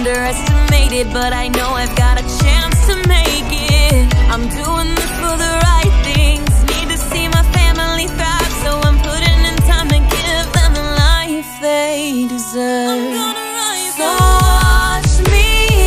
underestimated, but I know I've got a chance to make it. I'm doing this for the right things. Need to see my family thrive, so I'm putting in time to give them the life they deserve. I'm gonna rise. So watch me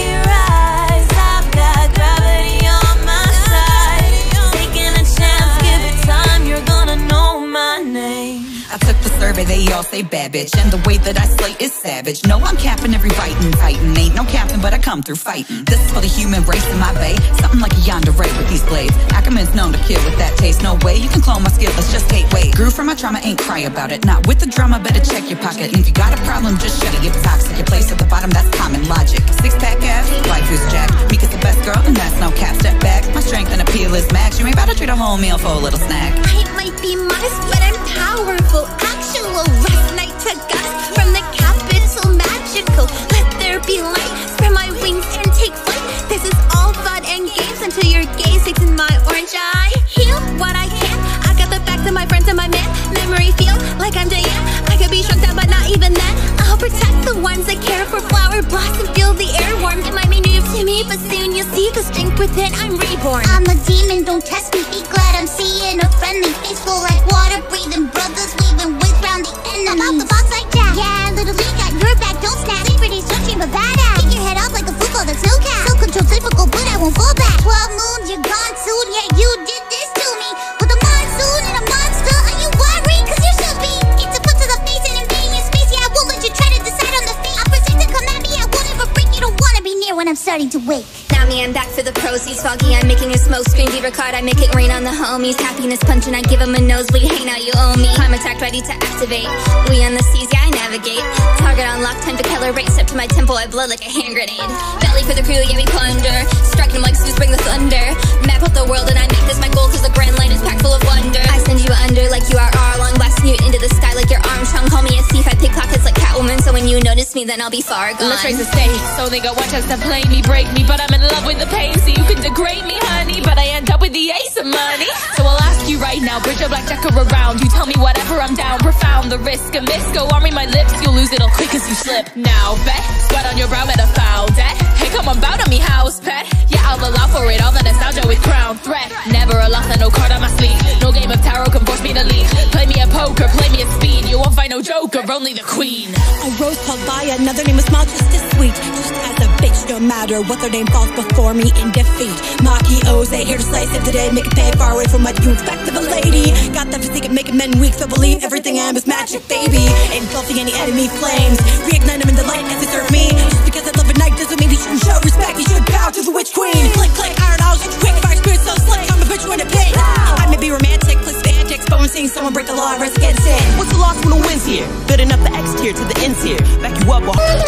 rise. I've got gravity on my side. Taking a chance, give it time, you're gonna know my name. I took the survey, they all say bad bitch, and the way that I slay is savage. No, I'm capping every biting titan. Ain't no capping, but I come through fighting. This is for the human race in my bay. Something like a Yandere with these blades. Ackerman's known to kill with that taste. No way you can clone my skill, let's just gateway. Grew from my trauma, ain't cry about it. Not with the drama, better check your pocket. And if you got a problem, just shut it, you're toxic. Your place at the bottom, that's common logic. Six-pack abs, life is jacked. Mika's the best girl, and that's no cap. Step back, my strength and appeal is max. You ain't about to treat a whole meal for a little snack. I might be modest, but I'm powerful. Actual rest night to gust from the capital magical. Let there be light, spread my wings and take flight. This is all fun and games until your gaze takes in my orange eye. Heal what I can. I got the facts of my friends and my man. Memory feel like I'm Diane. I could be shrunk down, but not even then. I'll protect the ones that care for flower blossom. Feel the air warm. It might be new to me, but soon you'll see the strength within. I'm reborn. I'm a demon, don't test me. Be glad I'm seeing a friendly face full like water breathing brothers weaving wigs round the enemies. I'm out the box like that. Yeah, little Lee got your back. Don't snap. Sleep pretty, searching but badass. Kick your head off like a football that's no cap. Self control difficult, but I won't fall back. 12 moons, you're gone soon. Yeah, you did this to me. With a monsoon and a monster, are you worried? Cause you should be. It's a foot to the face and invading your space. Yeah, I won't let you try to decide on the fate. I present to come at me, I won't ever break. You don't wanna be near when I'm starting to wake. Now me, I'm back for the proceeds. Foggy, I'm making a smoke screen. Diva card, I make it rain on the homies. Happiness punch and I give them a nosebleed. Hey, now you owe me. Climb attack, ready to activate. We on the seas, yeah, I navigate. Target unlocked, time to calibrate. Step to my tempo, I blow like a hand grenade. Belly for the crew, yeah, we plunder. Striking them like Zeus, bring the thunder. Map out the world and I make this my goal, cause the grand line is packed full of wonder. I send you under like you are Arlong, blasting you into the sky like you're Armstrong. Call me a thief, I pick pockets like Catwoman, so when you notice me, then I'll be far gone. Let's raise the stakes, so they got one chance to play me, break me, but I'm in love with the pain. So you can degrade me, honey, but I end up with the ace of money. So I'll ask you right now, bridge your blackjacker around. You tell me whatever, I'm down. Profound, the risk, a miss. Go on, read my lips, you'll lose it all quick as you slip. Now bet, sweat on your brow, better foul debt. Hey, come on, bow to me, house pet. Yeah, I'll allow for it, all the nostalgia with crown threat. Never a loss and no card on my sleeve. No game of tarot can force me to leave. Play me a poker, play me a speed. You won't find no joker, only the queen. A rose called by another name is small, just as sweet. Just as a bitch, no matter what their name falls before me in defeat. Maki Oze, here to slice it today, make it pay far away from what you expect of a lady. Got the physique of making men weak, so believe everything I am is magic, baby. Engulfing any enemy flames, reignite them in the light as they serve me. Just because I love a night doesn't mean you shouldn't show respect. You should bow to the witch queen. Click, click, iron out, quick fire, spirit so slick. I'm a bitch when it pay. I may be romantic, plus antics, but when seeing someone break the law, I risk against it. What's the loss when the wins here? Good enough to X tier to the N tier. Back you up,